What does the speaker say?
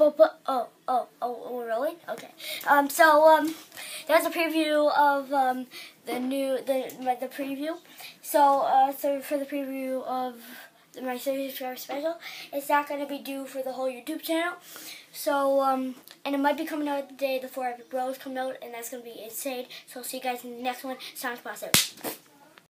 Really? Okay. That's a preview of the preview. So for the preview of my 30 subscriber special, it's not going to be due for the whole YouTube channel. So and it might be coming out the day the 4 Epic Bros come out, and that's going to be insane. So I'll see you guys in the next one. Sonic Boss out.